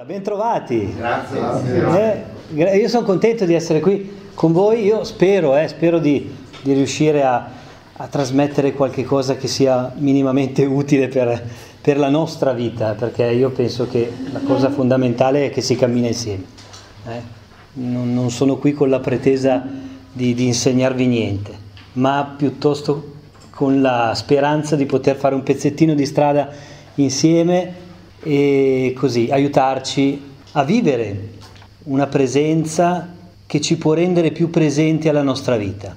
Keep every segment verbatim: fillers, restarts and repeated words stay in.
bentrovati. Grazie. Grazie. Eh, io sono contento di essere qui con voi. Io spero, eh, spero di, di riuscire a, a trasmettere qualche cosa che sia minimamente utile per, per la nostra vita, perché io penso che la cosa fondamentale è che si cammina insieme. Eh? Non, non sono qui con la pretesa di, di insegnarvi niente, ma piuttosto con la speranza di poter fare un pezzettino di strada insieme e così aiutarci a vivere una presenza che ci può rendere più presenti alla nostra vita.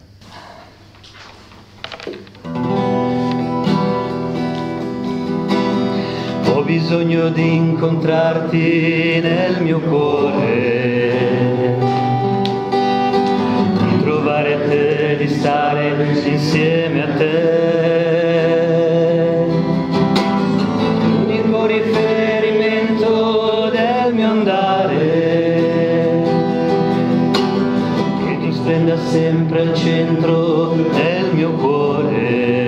Ho bisogno di incontrarti nel mio cuore, di trovare te, di stare insieme a te. L'unico riferimento del mio andare, che tu splenda sempre al centro del mio cuore.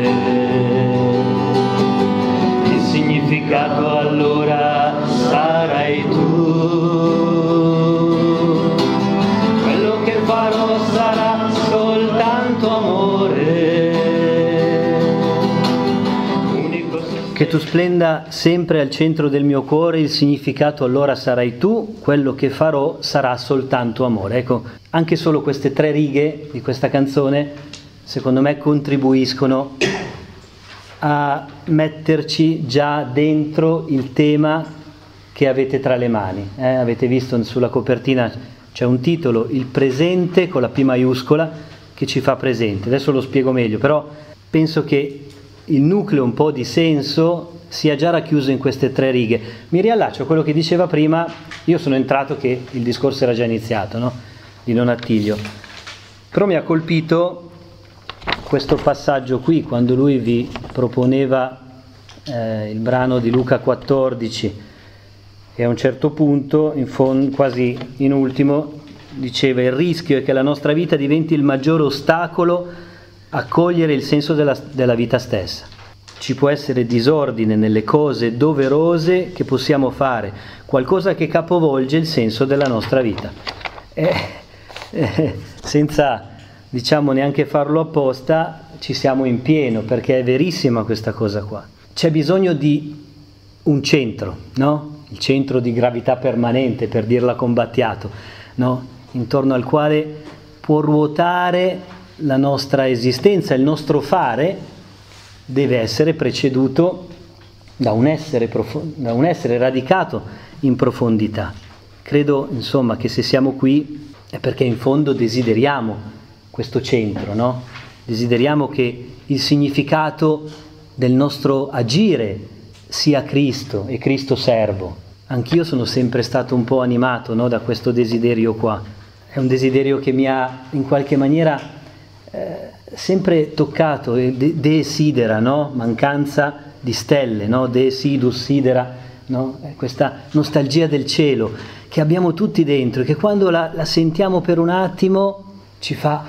Il significato allora sarai tu, quello che farò sarà soltanto amore. Che tu splenda sempre al centro del mio cuore, il significato allora sarai tu, quello che farò sarà soltanto amore. Ecco, anche solo queste tre righe di questa canzone, secondo me, contribuiscono a metterci già dentro il tema che avete tra le mani. Eh, avete visto sulla copertina c'è un titolo, il presente con la P maiuscola, che ci fa presente. Adesso lo spiego meglio, però penso che il nucleo un po' di senso sia già racchiuso in queste tre righe. Mi riallaccio a quello che diceva prima. Io sono entrato che il discorso era già iniziato, no? Di non Attilio, però mi ha colpito questo passaggio qui, quando lui vi proponeva eh, il brano di Luca quattordici, e a un certo punto, in fondo, quasi in ultimo, diceva: il rischio è che la nostra vita diventi il maggiore ostacolo a cogliere il senso della, della vita stessa. Ci può essere disordine nelle cose doverose che possiamo fare, qualcosa che capovolge il senso della nostra vita. Eh, eh, senza, diciamo, neanche farlo apposta, ci siamo in pieno, perché è verissima questa cosa qua. C'è bisogno di un centro, no? Il centro di gravità permanente, per dirla con Battiato, no? Intorno al quale può ruotare la nostra esistenza. Il nostro fare deve essere preceduto da un essere, profo- da un essere radicato in profondità. Credo, insomma, che se siamo qui è perché in fondo desideriamo questo centro, no? Desideriamo che il significato del nostro agire sia Cristo e Cristo servo. Anch'io sono sempre stato un po' animato, no, da questo desiderio qua. È un desiderio che mi ha in qualche maniera eh, sempre toccato, de- desidera, no? Mancanza di stelle, no? Desidus sidera, no? Questa nostalgia del cielo che abbiamo tutti dentro e che quando la, la sentiamo per un attimo ci fa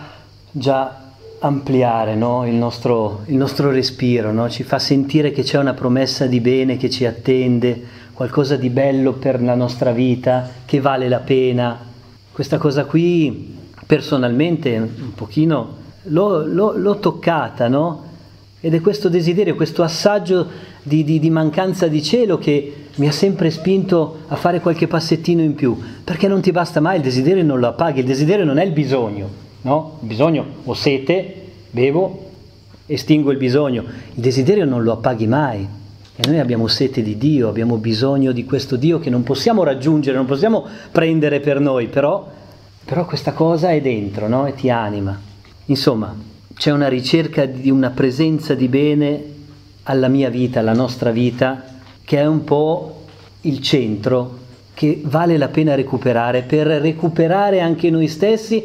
già ampliare, no? il, nostro, il nostro respiro, no? Ci fa sentire che c'è una promessa di bene che ci attende, qualcosa di bello per la nostra vita, che vale la pena. Questa cosa qui personalmente un pochino l'ho, l'ho, l'ho toccata, no? Ed è questo desiderio, questo assaggio di, di, di mancanza di cielo che mi ha sempre spinto a fare qualche passettino in più, perché non ti basta mai, il desiderio non lo appaghi, il desiderio non è il bisogno, no? Il bisogno, ho sete, bevo, estingo il bisogno, il desiderio non lo appaghi mai, e noi abbiamo sete di Dio, abbiamo bisogno di questo Dio che non possiamo raggiungere, non possiamo prendere per noi, però, però questa cosa è dentro, no? E ti anima. Insomma, c'è una ricerca di una presenza di bene alla mia vita, alla nostra vita, che è un po' il centro che vale la pena recuperare, per recuperare anche noi stessi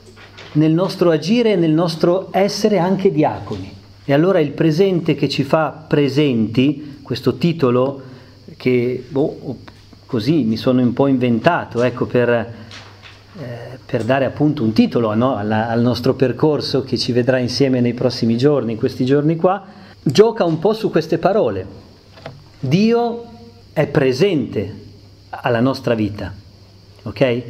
nel nostro agire e nel nostro essere anche diaconi. E allora il presente che ci fa presenti, questo titolo che boh, così mi sono un po' inventato, ecco, per, eh, per dare appunto un titolo, no, alla, al nostro percorso che ci vedrà insieme nei prossimi giorni, in questi giorni qua, gioca un po' su queste parole. Dio è presente alla nostra vita, ok?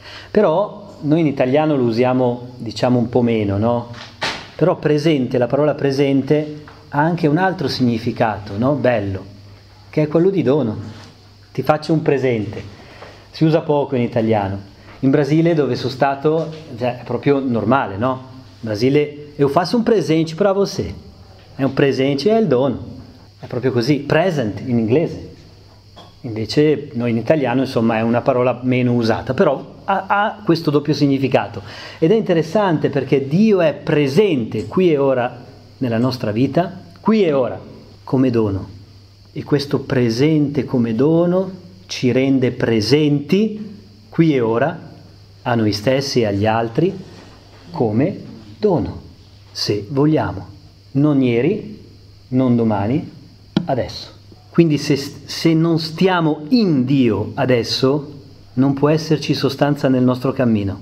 Però noi in italiano lo usiamo, diciamo, un po' meno, no? Però presente, la parola presente ha anche un altro significato, no? Bello, che è quello di dono. Ti faccio un presente. Si usa poco in italiano. In Brasile, dove sono stato, cioè, è proprio normale, no? In Brasile, eu faço un presente para você. È un presente, è il dono. È proprio così, present in inglese. Invece noi in italiano, insomma, è una parola meno usata, però ha, ha questo doppio significato. Ed è interessante perché Dio è presente qui e ora nella nostra vita, qui e ora, come dono. E questo presente come dono ci rende presenti qui e ora a noi stessi e agli altri come dono, se vogliamo. Non ieri, non domani, adesso. Quindi se, se non stiamo in Dio adesso, non può esserci sostanza nel nostro cammino.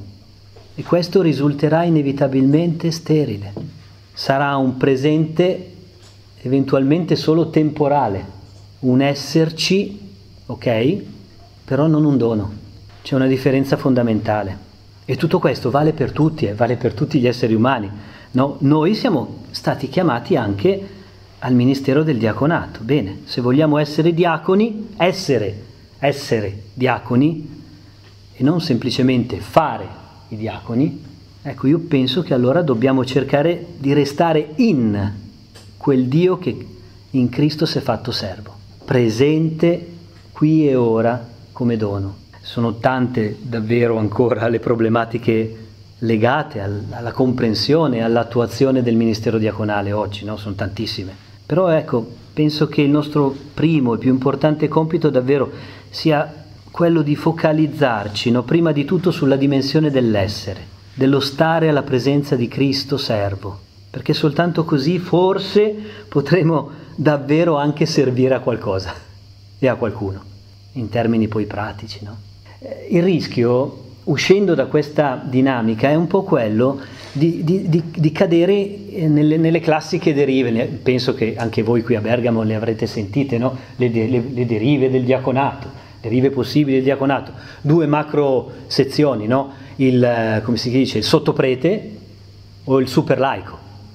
E questo risulterà inevitabilmente sterile. Sarà un presente eventualmente solo temporale, un esserci, ok? Però non un dono. C'è una differenza fondamentale. E tutto questo vale per tutti, eh, vale per tutti gli esseri umani. No? Noi siamo stati chiamati anche al ministero del diaconato. Bene, se vogliamo essere diaconi, essere, essere diaconi e non semplicemente fare i diaconi, ecco, io penso che allora dobbiamo cercare di restare in quel Dio che in Cristo si è fatto servo, presente qui e ora come dono. Sono tante davvero ancora le problematiche legate alla comprensione e all'attuazione del ministero diaconale oggi, no? Sono tantissime. Però ecco, penso che il nostro primo e più importante compito davvero sia quello di focalizzarci, no? Prima di tutto sulla dimensione dell'essere, dello stare alla presenza di Cristo servo, perché soltanto così forse potremo davvero anche servire a qualcosa e a qualcuno, in termini poi pratici, no? Il rischio, uscendo da questa dinamica, è un po' quello di, di, di, di cadere nelle, nelle classiche derive. Penso che anche voi qui a Bergamo le avrete sentite, no? le, le, le derive del diaconato, derive possibili del diaconato, due macro sezioni, no? il, come si dice, il sottoprete o il superlaico.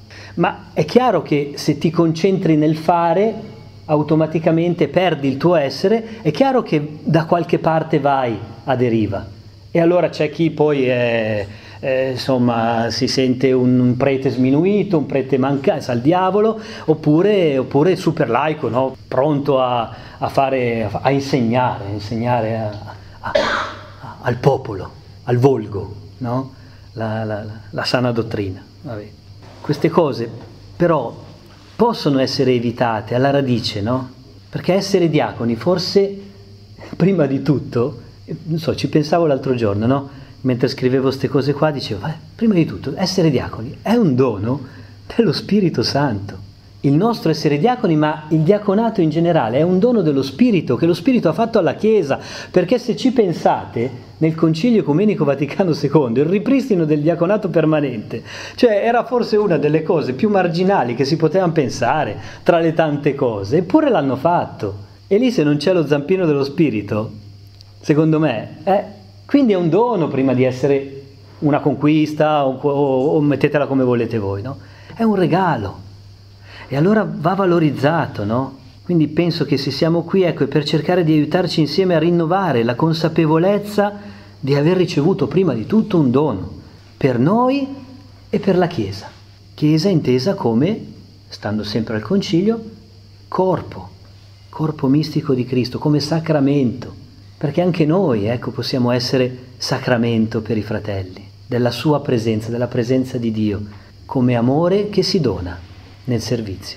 Ma è chiaro che se ti concentri nel fare, automaticamente perdi il tuo essere, è chiaro che da qualche parte vai a deriva. E allora c'è chi poi è, è, insomma, si sente un, un prete sminuito, un prete mancato al diavolo, oppure, oppure super laico, no? Pronto a, a, fare, a insegnare, a insegnare a, a, a, al popolo, al volgo, no? la, la, la, la sana dottrina. Vabbè. Queste cose però possono essere evitate alla radice, no? Perché essere diaconi forse, prima di tutto, non so, ci pensavo l'altro giorno, no? Mentre scrivevo queste cose qua, dicevo, eh, prima di tutto, essere diaconi è un dono dello Spirito Santo. Il nostro essere diaconi, ma il diaconato in generale, è un dono dello Spirito, che lo Spirito ha fatto alla Chiesa, perché se ci pensate, nel Concilio Ecumenico Vaticano secondo, il ripristino del diaconato permanente, cioè era forse una delle cose più marginali che si potevano pensare, tra le tante cose, eppure l'hanno fatto. E lì se non c'è lo zampino dello Spirito, secondo me, eh, quindi è un dono prima di essere una conquista o, o, o mettetela come volete voi, no? È un regalo. E allora va valorizzato, no? Quindi penso che se siamo qui, ecco, è per cercare di aiutarci insieme a rinnovare la consapevolezza di aver ricevuto prima di tutto un dono, per noi e per la Chiesa. Chiesa intesa come, stando sempre al concilio, corpo, corpo mistico di Cristo, come sacramento, perché anche noi, ecco, possiamo essere sacramento per i fratelli, della sua presenza, della presenza di Dio, come amore che si dona nel servizio.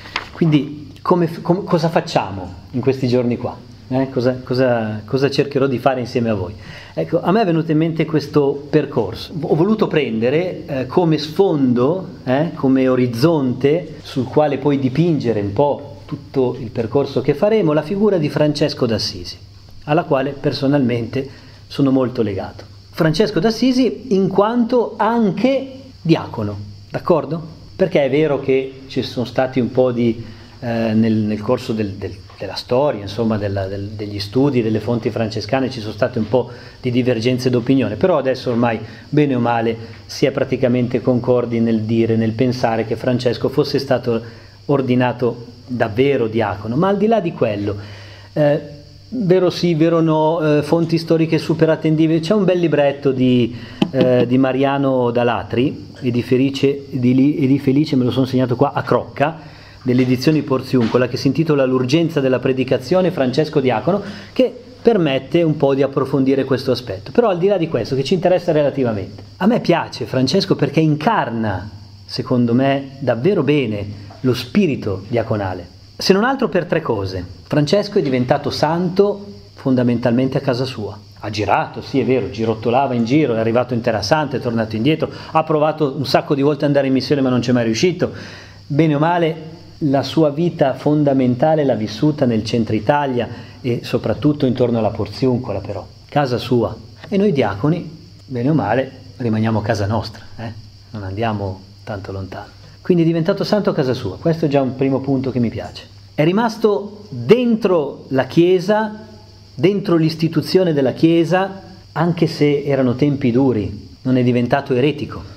Quindi come, com, cosa facciamo in questi giorni qua? Eh? Cosa, cosa, cosa cercherò di fare insieme a voi? Ecco, a me è venuto in mente questo percorso. Ho voluto prendere eh, come sfondo, eh, come orizzonte sul quale poi dipingere un po' tutto il percorso che faremo, la figura di Francesco d'Assisi, alla quale personalmente sono molto legato. Francesco d'Assisi in quanto anche diacono, d'accordo? Perché è vero che ci sono stati un po' di, eh, nel, nel corso del, del, della storia, insomma, della, del, degli studi, delle fonti francescane, ci sono state un po' di divergenze d'opinione, però adesso ormai, bene o male, si è praticamente concordi nel dire, nel pensare che Francesco fosse stato ordinato davvero diacono. Ma al di là di quello, eh, vero sì, vero no, eh, fonti storiche super attendibili, c'è un bel libretto di, eh, di Mariano Dalatri e di Felice, di, e di Felice, me lo sono segnato qua, a Crocca, delle edizioni Porziuncola, che si intitola L'urgenza della predicazione, Francesco diacono, che permette un po' di approfondire questo aspetto. Però al di là di questo, che ci interessa relativamente, a me piace Francesco perché incarna, secondo me, davvero bene lo spirito diaconale. Se non altro per tre cose. Francesco è diventato santo fondamentalmente a casa sua. Ha girato, sì è vero, girottolava in giro, è arrivato in Terra Santa, è tornato indietro, ha provato un sacco di volte ad andare in missione ma non c'è mai riuscito. Bene o male, la sua vita fondamentale l'ha vissuta nel centro Italia e soprattutto intorno alla Porziuncola, però, casa sua. E noi diaconi, bene o male, rimaniamo a casa nostra, eh? Non andiamo tanto lontano. Quindi è diventato santo a casa sua, questo è già un primo punto che mi piace. È rimasto dentro la Chiesa, dentro l'istituzione della Chiesa, anche se erano tempi duri, non è diventato eretico.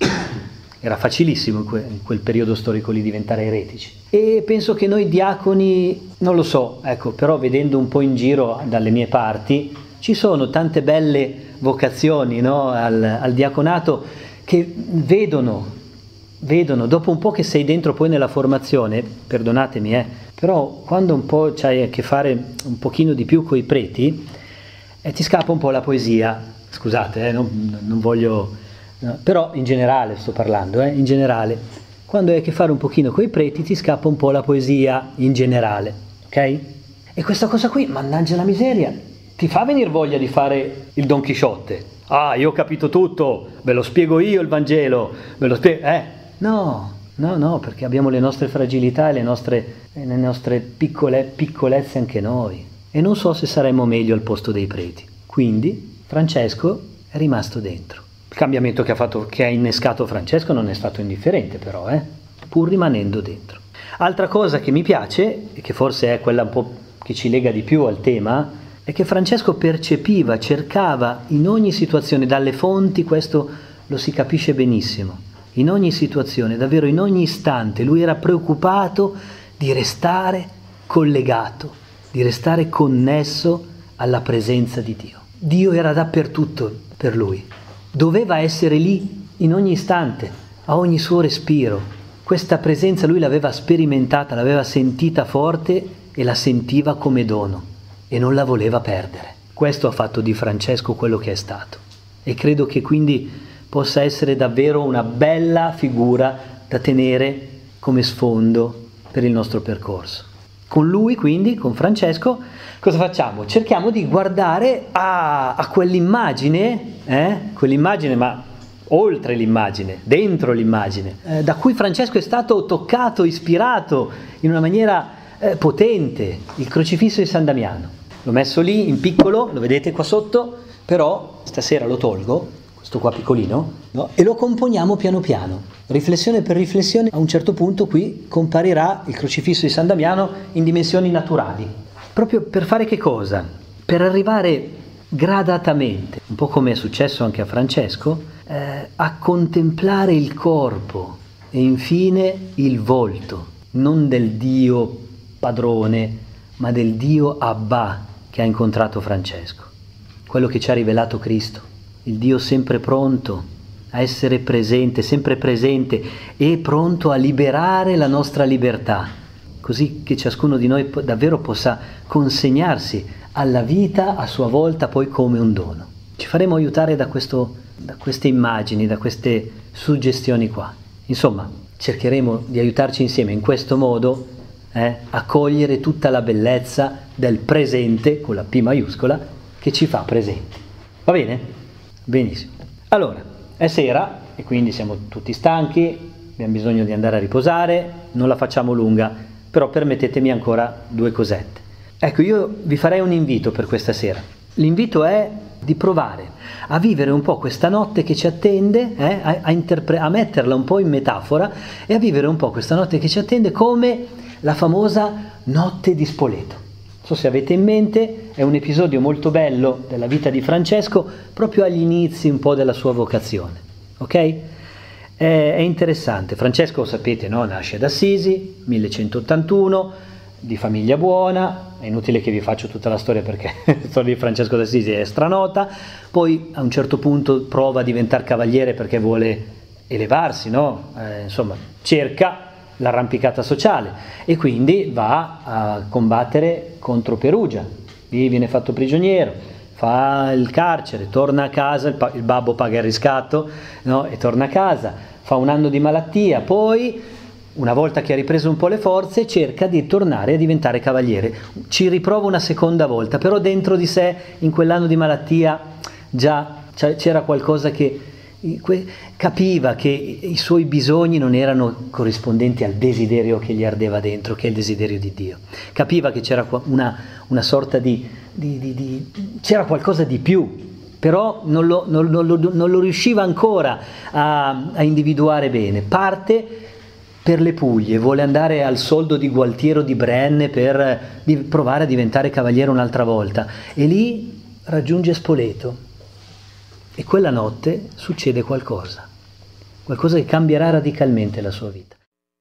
Era facilissimo in, que- in quel periodo storico lì diventare eretici. E penso che noi diaconi, non lo so, ecco, però vedendo un po' in giro dalle mie parti, ci sono tante belle vocazioni, no, al, al diaconato che vedono, vedono, dopo un po' che sei dentro poi nella formazione, perdonatemi, eh, però quando un po' c'hai a che fare un pochino di più coi preti, eh, ti scappa un po' la poesia, scusate, eh, non, non voglio... No, però in generale sto parlando, eh, in generale, quando hai a che fare un pochino coi preti ti scappa un po' la poesia in generale, ok? E questa cosa qui, mannaggia la miseria, ti fa venire voglia di fare il Don Chisciotte. Ah, io ho capito tutto, ve lo spiego io il Vangelo, ve lo spiego, eh? No, no, no, perché abbiamo le nostre fragilità e le nostre, le nostre piccole, piccolezze anche noi. E non so se saremmo meglio al posto dei preti. Quindi Francesco è rimasto dentro. Il cambiamento che ha fatto, che ha innescato Francesco non è stato indifferente però, eh? Pur rimanendo dentro. Altra cosa che mi piace, e che forse è quella un po' che ci lega di più al tema, è che Francesco percepiva, cercava in ogni situazione, dalle fonti, questo lo si capisce benissimo, in ogni situazione, davvero in ogni istante, lui era preoccupato di restare collegato, di restare connesso alla presenza di Dio. Dio era dappertutto per lui. Doveva essere lì in ogni istante, a ogni suo respiro. Questa presenza lui l'aveva sperimentata, l'aveva sentita forte e la sentiva come dono e non la voleva perdere. Questo ha fatto di Francesco quello che è stato e credo che quindi possa essere davvero una bella figura da tenere come sfondo per il nostro percorso. Con lui quindi, con Francesco, cosa facciamo? Cerchiamo di guardare a, a quell'immagine, eh? quell'immagine ma oltre l'immagine, dentro l'immagine, eh, da cui Francesco è stato toccato, ispirato in una maniera eh, potente, il crocifisso di San Damiano. L'ho messo lì in piccolo, lo vedete qua sotto, però stasera lo tolgo, questo qua piccolino, no? E lo componiamo piano piano. Riflessione per riflessione, a un certo punto qui comparirà il crocifisso di San Damiano in dimensioni naturali. Proprio per fare che cosa? Per arrivare gradatamente, un po' come è successo anche a Francesco, eh, a contemplare il corpo e infine il volto, non del Dio padrone, ma del Dio Abba che ha incontrato Francesco, quello che ci ha rivelato Cristo, il Dio sempre pronto a essere presente, sempre presente e pronto a liberare la nostra libertà, così che ciascuno di noi davvero possa consegnarsi alla vita a sua volta poi come un dono. Ci faremo aiutare da, questo, da queste immagini, da queste suggestioni qua. Insomma, cercheremo di aiutarci insieme in questo modo eh, a cogliere tutta la bellezza del presente, con la P maiuscola, che ci fa presenti. Va bene? Benissimo. Allora, è sera e quindi siamo tutti stanchi, abbiamo bisogno di andare a riposare, non la facciamo lunga, però permettetemi ancora due cosette. Ecco, io vi farei un invito per questa sera. L'invito è di provare a vivere un po' questa notte che ci attende, eh, a, a, interpre- a metterla un po' in metafora e a vivere un po' questa notte che ci attende come la famosa notte di Spoleto. so se avete in mente, è un episodio molto bello della vita di Francesco, proprio agli inizi un po' della sua vocazione, ok? È, è interessante. Francesco, sapete, no? Nasce ad Assisi, millecentottantuno, di famiglia buona, è inutile che vi faccio tutta la storia perché la storia di Francesco d'Assisi è stranota, poi a un certo punto prova a diventare cavaliere perché vuole elevarsi, no? Eh, insomma, cerca l'arrampicata sociale e quindi va a combattere contro Perugia, lì viene fatto prigioniero, fa il carcere, torna a casa, il, il babbo paga il riscatto, no? E torna a casa, fa un anno di malattia, poi una volta che ha ripreso un po' le forze cerca di tornare a diventare cavaliere, ci riprova una seconda volta, però dentro di sé in quell'anno di malattia già c'era qualcosa che capiva che i suoi bisogni non erano corrispondenti al desiderio che gli ardeva dentro, che è il desiderio di Dio. Capiva che c'era una, una sorta di, di, di, di c'era qualcosa di più, però non lo, non lo, non lo riusciva ancora a, a individuare bene. Parte per le Puglie, vuole andare al soldo di Gualtiero di Brenne per di provare a diventare cavaliere un'altra volta e lì raggiunge Spoleto. E quella notte succede qualcosa, qualcosa che cambierà radicalmente la sua vita.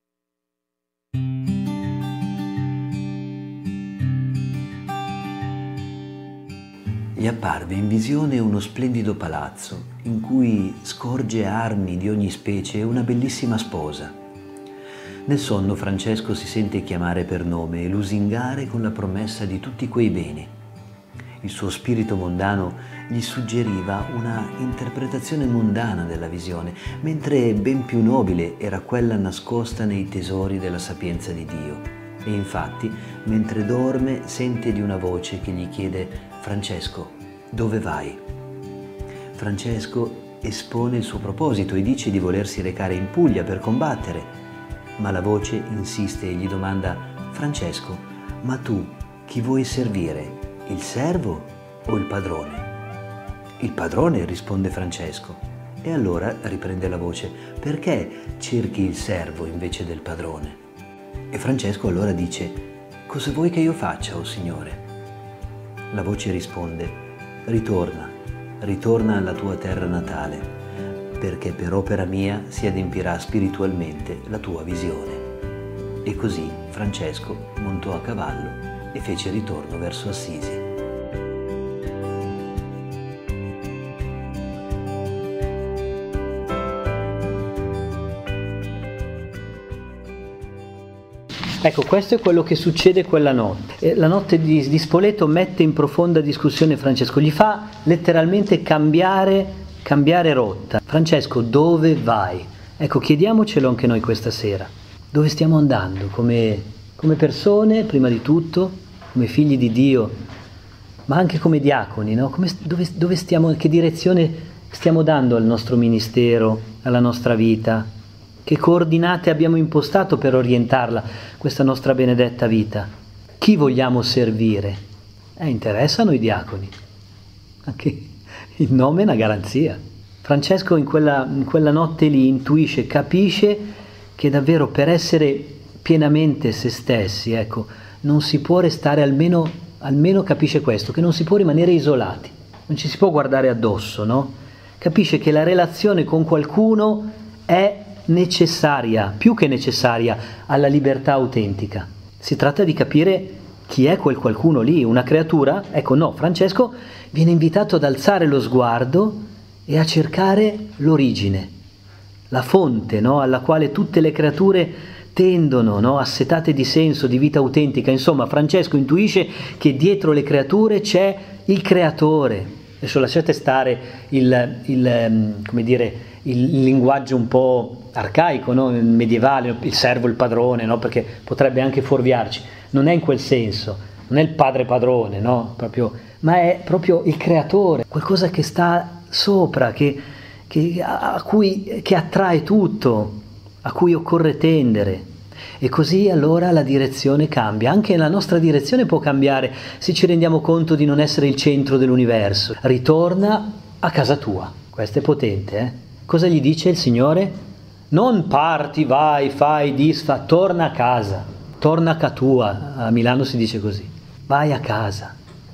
Gli apparve in visione uno splendido palazzo in cui scorge armi di ogni specie e una bellissima sposa. Nel sonno Francesco si sente chiamare per nome e lusingare con la promessa di tutti quei beni. Il suo spirito mondano gli suggeriva una interpretazione mondana della visione, mentre ben più nobile era quella nascosta nei tesori della sapienza di Dio. E infatti, mentre dorme, sente di una voce che gli chiede: «Francesco, dove vai?» Francesco espone il suo proposito e dice di volersi recare in Puglia per combattere, ma la voce insiste e gli domanda: «Francesco, ma tu chi vuoi servire? Il servo o il padrone?» «Il padrone», risponde Francesco. E allora riprende la voce: «Perché cerchi il servo invece del padrone?» E Francesco allora dice: «Cosa vuoi che io faccia, o Signore?» La voce risponde: «Ritorna, ritorna alla tua terra natale, perché per opera mia si adempirà spiritualmente la tua visione». E così Francesco montò a cavallo e fece ritorno verso Assisi. Ecco, questo è quello che succede quella notte. La notte di, di Spoleto mette in profonda discussione Francesco, gli fa letteralmente cambiare, cambiare rotta. Francesco, dove vai? Ecco, chiediamocelo anche noi questa sera. Dove stiamo andando? Come, come persone, prima di tutto, come figli di Dio, ma anche come diaconi, no? Come, dove, dove stiamo, che direzione stiamo dando al nostro ministero, alla nostra vita? Che coordinate abbiamo impostato per orientarla, questa nostra benedetta vita? Chi vogliamo servire? Eh, interessano i diaconi. Anche il nome è una garanzia. Francesco in quella, in quella notte lì intuisce, capisce che davvero per essere pienamente se stessi, ecco, non si può restare, almeno, almeno capisce questo, che non si può rimanere isolati, non ci si può guardare addosso, no? Capisce che la relazione con qualcuno è necessaria, più che necessaria, alla libertà autentica. Si tratta di capire chi è quel qualcuno lì, una creatura? Ecco, no, Francesco viene invitato ad alzare lo sguardo e a cercare l'origine, la fonte, no? Alla quale tutte le creature tendono, no? Assetate di senso, di vita autentica. Insomma, Francesco intuisce che dietro le creature c'è il creatore. Adesso lasciate stare il, il, come dire, il linguaggio un po' arcaico, no? Medievale, il servo, il padrone, no? Perché potrebbe anche fuorviarci. Non è in quel senso, non è il padre padrone, no? Proprio, ma è proprio il creatore, qualcosa che sta sopra, che, che, a cui, che attrae tutto, a cui occorre tendere. E così allora la direzione cambia, anche la nostra direzione può cambiare se ci rendiamo conto di non essere il centro dell'universo. Ritorna a casa tua, questo è potente, eh? Cosa gli dice il Signore? Non parti, vai, fai, disfa, torna a casa, torna a casa tua, a Milano si dice così. vai a casa.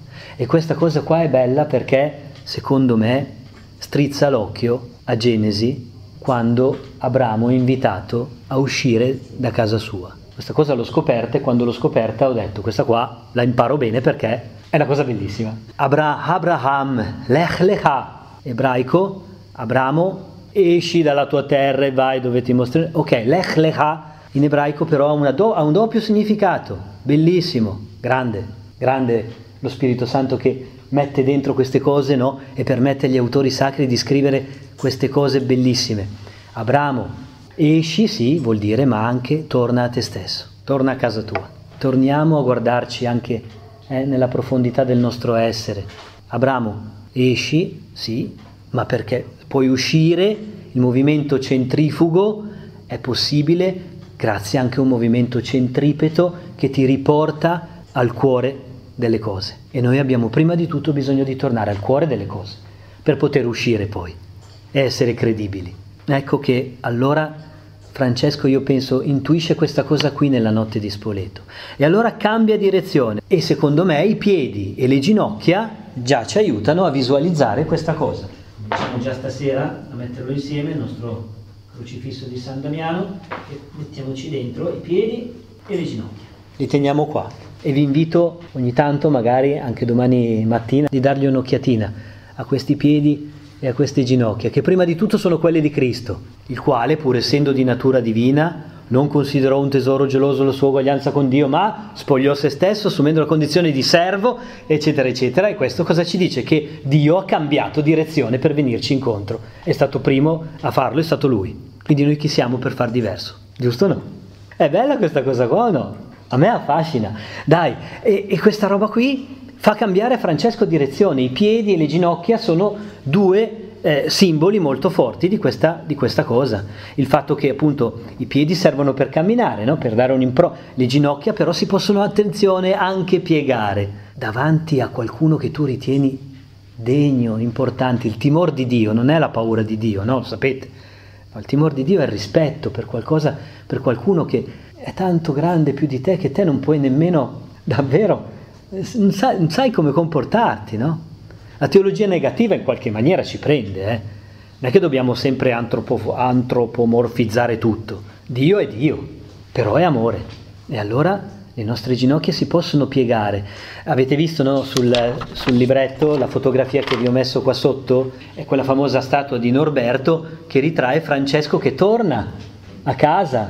E questa cosa qua è bella perché, secondo me, strizza l'occhio a Genesi quando Abramo è invitato a uscire da casa sua. Questa cosa l'ho scoperta e quando l'ho scoperta ho detto, questa qua la imparo bene perché è una cosa bellissima. Abra, Abraham, lech lecha, ebraico, Abramo, esci dalla tua terra e vai dove ti mostrerò. Ok, lech lecha in ebraico però ha, una do, ha un doppio significato, bellissimo, grande, grande lo Spirito Santo che mette dentro queste cose, no? E permette agli autori sacri di scrivere queste cose bellissime. Abramo, esci, sì, vuol dire, ma anche torna a te stesso, torna a casa tua. Torniamo a guardarci anche eh, nella profondità del nostro essere. Abramo, esci, sì, ma perché puoi uscire, il movimento centrifugo è possibile grazie anche a un movimento centripeto che ti riporta al cuore delle cose. E noi abbiamo prima di tutto bisogno di tornare al cuore delle cose per poter uscire poi e essere credibili. Ecco che allora Francesco, io penso, intuisce questa cosa qui nella notte di Spoleto e allora cambia direzione e secondo me i piedi e le ginocchia già ci aiutano a visualizzare questa cosa. Cominciamo già stasera a metterlo insieme, il nostro crocifisso di San Damiano, e mettiamoci dentro i piedi e le ginocchia. Li teniamo qua e vi invito ogni tanto, magari anche domani mattina, di dargli un'occhiatina a questi piedi e a queste ginocchia, che prima di tutto sono quelle di Cristo, il quale, pur essendo di natura divina, non considerò un tesoro geloso la sua uguaglianza con Dio, ma spogliò se stesso, assumendo la condizione di servo, eccetera, eccetera. E questo cosa ci dice? Che Dio ha cambiato direzione per venirci incontro. È stato primo a farlo, è stato Lui. Quindi noi chi siamo per far diverso? Giusto o no? È bella questa cosa qua o no? A me affascina. Dai, e, e questa roba qui fa cambiare a Francesco direzione. I piedi e le ginocchia sono due eh, simboli molto forti di questa, di questa cosa. Il fatto che appunto i piedi servono per camminare, no? Per dare un impro. Le ginocchia però si possono, attenzione, anche piegare davanti a qualcuno che tu ritieni degno, importante. Il timore di Dio non è la paura di Dio, no? Lo sapete. Il timore di Dio è il rispetto per qualcosa, per qualcuno che è tanto grande più di te che te non puoi nemmeno davvero, non sai, non sai come comportarti, no? La teologia negativa in qualche maniera ci prende, eh? Non è che dobbiamo sempre antropo, antropomorfizzare tutto. Dio è Dio, però è amore. E allora le nostre ginocchia si possono piegare. Avete visto, no, sul, sul libretto la fotografia che vi ho messo qua sotto? È quella famosa statua di Norberto che ritrae Francesco che torna a casa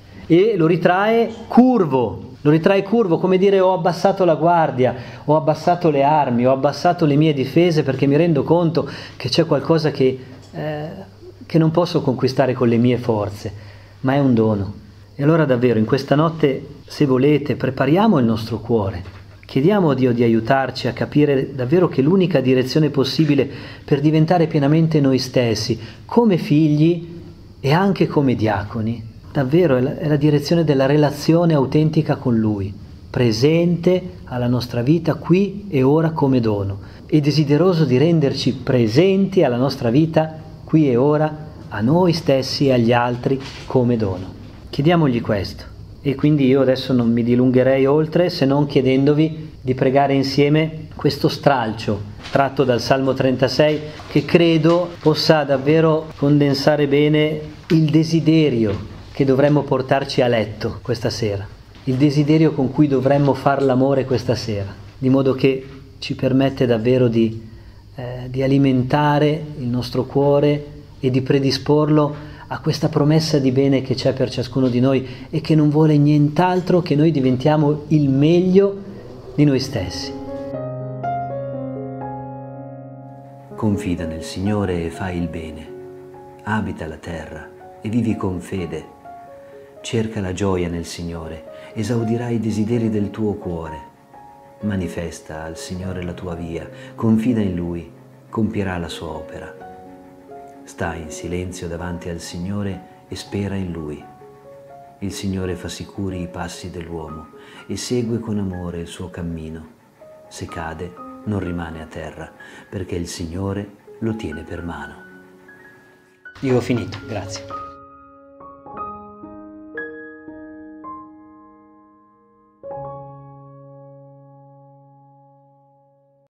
e lo ritrae curvo. Lo ritrae curvo, come dire: ho abbassato la guardia, ho abbassato le armi, ho abbassato le mie difese perché mi rendo conto che c'è qualcosa che, eh, che non posso conquistare con le mie forze, ma è un dono. E allora davvero in questa notte, se volete, prepariamo il nostro cuore, chiediamo a Dio di aiutarci a capire davvero che l'unica direzione possibile per diventare pienamente noi stessi, come figli e anche come diaconi, davvero è la, è la direzione della relazione autentica con Lui, presente alla nostra vita qui e ora come dono, e desideroso di renderci presenti alla nostra vita qui e ora a noi stessi e agli altri come dono. Chiediamogli questo. E quindi io adesso non mi dilungherei oltre, se non chiedendovi di pregare insieme questo stralcio tratto dal Salmo trentasei, che credo possa davvero condensare bene il desiderio che dovremmo portarci a letto questa sera, il desiderio con cui dovremmo far l'amore questa sera, di modo che ci permette davvero di, eh, di alimentare il nostro cuore e di predisporlo a questa promessa di bene che c'è per ciascuno di noi e che non vuole nient'altro che noi diventiamo il meglio di noi stessi. Confida nel Signore e fai il bene. Abita la terra e vivi con fede. Cerca la gioia nel Signore, esaudirai i desideri del tuo cuore. Manifesta al Signore la tua via, confida in Lui, compierà la sua opera. Sta in silenzio davanti al Signore e spera in Lui. Il Signore fa sicuri i passi dell'uomo e segue con amore il suo cammino. Se cade, non rimane a terra, perché il Signore lo tiene per mano. Io ho finito, grazie.